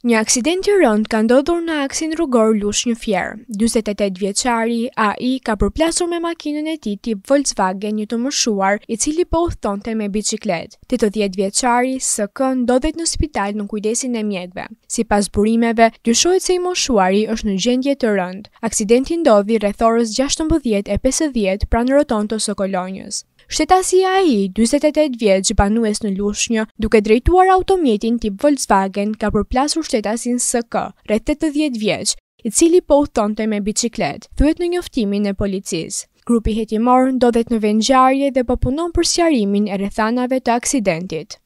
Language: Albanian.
Një aksident I rënd ka ndodhur në aksin rrugor Lushnjë Fier. 48 vjeçari ai ka përplasur me makinën e tij tip Volkswagen një të moshuar I cili po udhtonte me biçikletë. 80 vjeçari SK ndodhet në spital në kujdesin e mjekëve. Sipas burimeve, dyshohet se I moshuari është në gjendje të rëndë. Aksidenti ndodhi rreth orës 16:50 pranë rotondës së kolonjës. Shtetasi ai, 48 vjeç, banues në Lushnjë, duke drejtuar automjetin tip Volkswagen, ka përplasur shtetasin SK, rreth 80 vjeç, I cili po udhtonte me biçikletë, thuhet në njoftimin e policisë. Grupi hetimor ndodhet në vend ngjarje dhe po punon për sqarimin e rrethanave të aksidentit.